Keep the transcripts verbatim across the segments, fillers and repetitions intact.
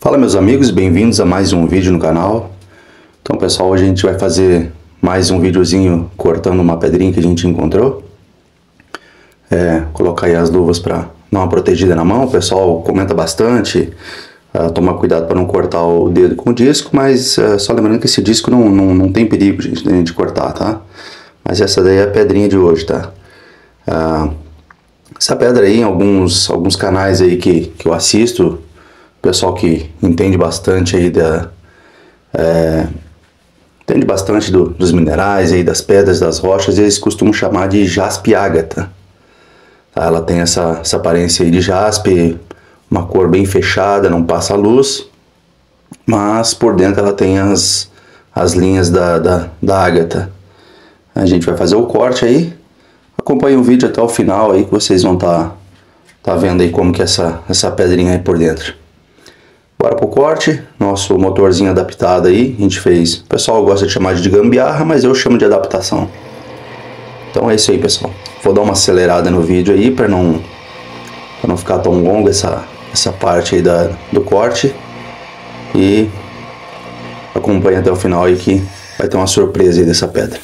Fala meus amigos, bem-vindos a mais um vídeo no canal. Então pessoal, hoje a gente vai fazer mais um videozinho cortando uma pedrinha que a gente encontrou. É, colocar aí as luvas para dar uma protegida na mão. O pessoal comenta bastante, uh, tomar cuidado para não cortar o dedo com o disco, mas uh, só lembrando que esse disco não, não, não tem perigo, gente, de cortar, tá? Mas essa daí é a pedrinha de hoje, tá? Uh, essa pedra aí, em alguns, alguns canais aí que, que eu assisto, pessoal que entende bastante aí da é, entende bastante do, dos minerais aí, das pedras, das rochas, eles costumam chamar de jaspe ágata. Tá? Ela tem essa, essa aparência aí de jaspe, uma cor bem fechada, não passa luz, mas por dentro ela tem as, as linhas da, da, da ágata. A gente vai fazer o corte aí. Acompanhe o vídeo até o final aí que vocês vão estar tá, tá vendo aí como que é essa, essa pedrinha aí por dentro. Bora pro corte, nosso motorzinho adaptado aí, a gente fez, o pessoal gosta de chamar de gambiarra, mas eu chamo de adaptação. Então é isso aí, pessoal. Vou dar uma acelerada no vídeo aí para não, pra não ficar tão longo essa, essa parte aí da, do corte. E acompanhe até o final aí que vai ter uma surpresa aí dessa pedra.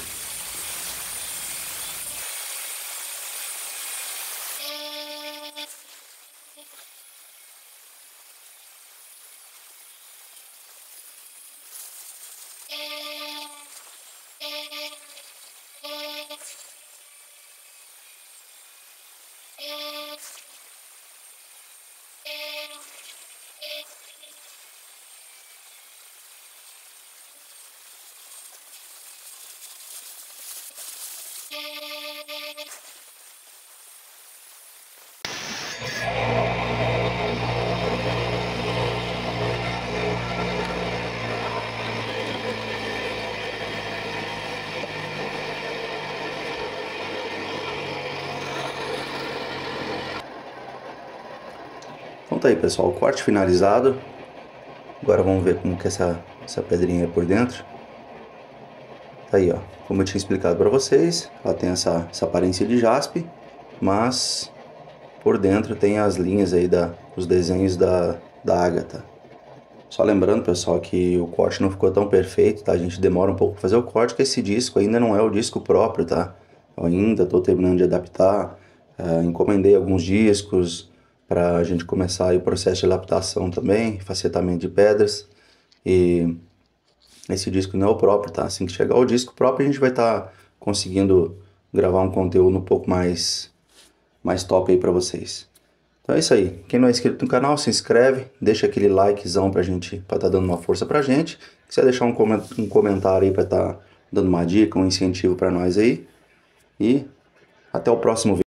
Então tá aí, pessoal, o corte finalizado. Agora vamos ver como que essa, essa pedrinha é por dentro. Tá aí, ó, como eu tinha explicado para vocês, ela tem essa, essa aparência de jaspe, mas por dentro tem as linhas aí, da, os desenhos da, da ágata. Só lembrando, pessoal, que o corte não ficou tão perfeito, tá? A gente demora um pouco para fazer o corte, porque esse disco ainda não é o disco próprio, tá? Eu ainda estou terminando de adaptar, uh, encomendei alguns discos para a gente começar aí o processo de adaptação também, facetamento de pedras. E esse disco não é o próprio, tá? Assim que chegar o disco próprio, a gente vai estar tá conseguindo gravar um conteúdo um pouco mais, mais top aí para vocês. Então é isso aí. Quem não é inscrito no canal, se inscreve, deixa aquele likezão pra gente, pra tá dando uma força pra gente. Se quiser deixar um, um comentário aí pra tá dando uma dica, um incentivo pra nós aí. E até o próximo vídeo.